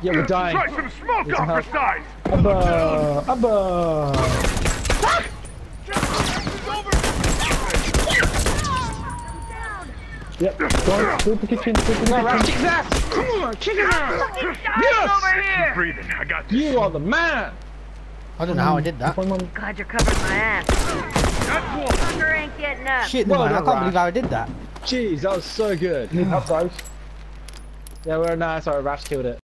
Yeah, we're dying. Try some smoke off your sides. Abba! Fuck! Yep, go on, through the kitchen, through the kitchen. Kick that! Come on, kick it out! Yes! Over here. Keep breathing. I got you. You are the man! I don't know how I did that. God, you're covering my ass. Hunger ain't getting up. Shit, Well man, I done, can't Ryan. believe how I did that. Jeez, that was so good. Up close. Yeah, we're nice. Sorry, Rash killed it.